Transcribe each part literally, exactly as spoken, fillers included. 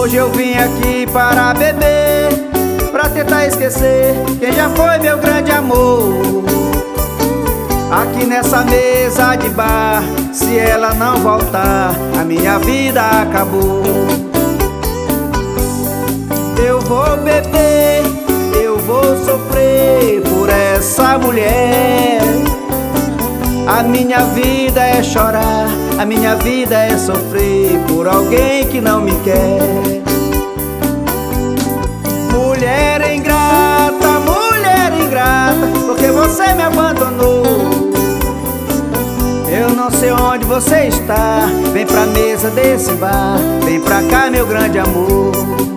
Hoje eu vim aqui para beber, pra tentar esquecer quem já foi meu grande amor. Aqui nessa mesa de bar, se ela não voltar, a minha vida acabou. Eu vou beber, eu vou sofrer por essa mulher. A minha vida é chorar, a minha vida é sofrer por alguém que não me quer. Mulher ingrata, mulher ingrata, porque você me abandonou. Eu não sei onde você está, vem pra mesa desse bar, vem pra cá meu grande amor.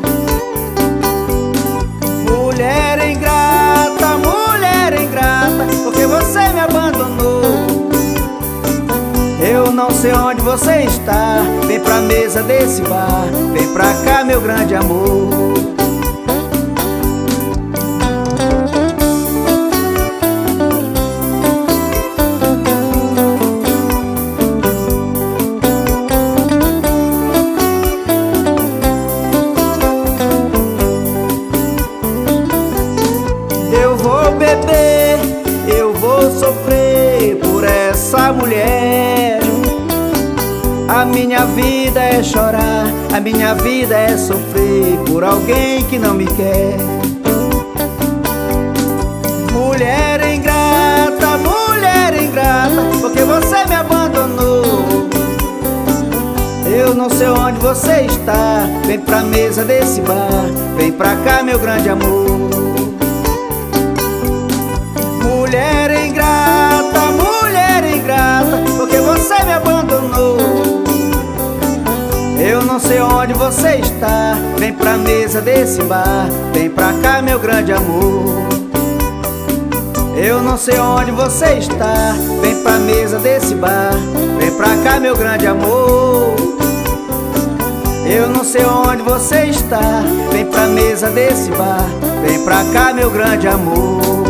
Mulher ingrata, mulher ingrata, porque você me abandonou. Eu não sei onde você está, vem pra mesa desse bar, vem pra cá meu grande amor. Eu vou beber, eu vou sofrer por essa mulher. A minha vida é chorar, a minha vida é sofrer por alguém que não me quer. Mulher ingrata, mulher ingrata, porque você me abandonou. Eu não sei onde você está, vem pra mesa desse bar, vem pra cá meu grande amor. Mulher ingrata, mulher ingrata, porque você me abandonou. Eu não sei onde você está, vem pra mesa desse bar, vem pra cá meu grande amor. Eu não sei onde você está, vem pra mesa desse bar, vem pra cá meu grande amor. Eu não sei onde você está, vem pra mesa desse bar, vem pra cá meu grande amor.